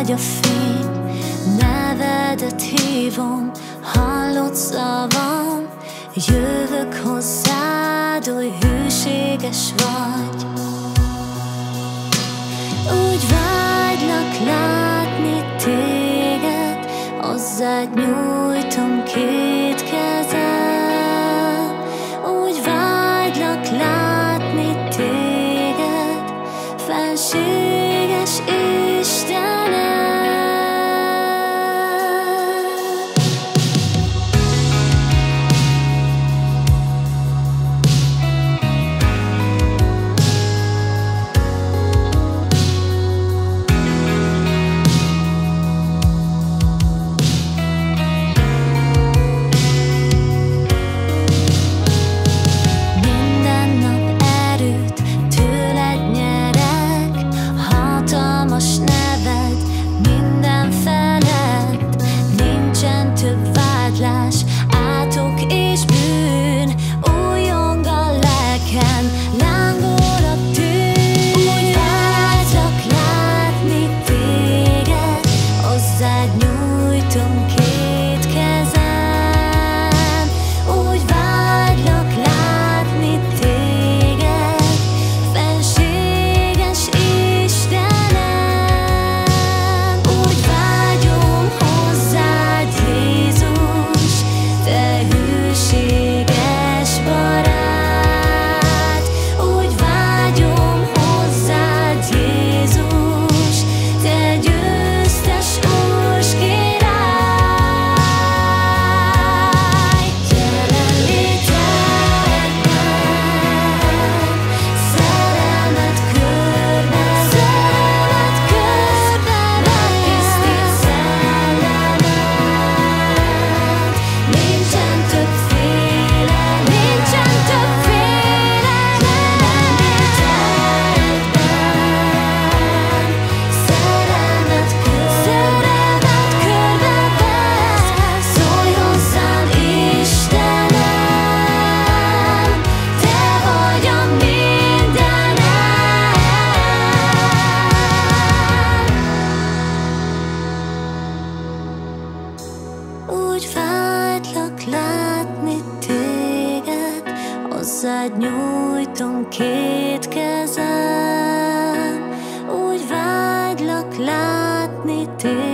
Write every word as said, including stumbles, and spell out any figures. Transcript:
vagy a fény, nevedet hívom, hallott szavam. Jövök hozzád, oly hűséges vagy. Úgy vágylak látni téged, hozzád nyújtom két kezem. Úgy vágylak látni téged, fenséges Istenem. Átok és bűn, újjong a lelkem, lángol a tűz. Úgy vágylak látni téged, hozzád nyújtom két kezem. Úgy vágylak látni téged, fenséges Istenem. Úgy vágyom hozzád, Jézus, te hűséges barát. Úgy vágyom hozzád, Jézus, te győztes ős király. Jelenlétedben, szerelmed körben, szerelmed körben megtisztít szellemet. Nincsen többféle, nincsen többféle jelenlétedben. Szerelmed körben, körben vesz, szólj hozzám, Istenem, te vagy a mindenem. Úgy vágylak látni téged, hozzád nyújtom két kezem. Úgy vágylak látni téged,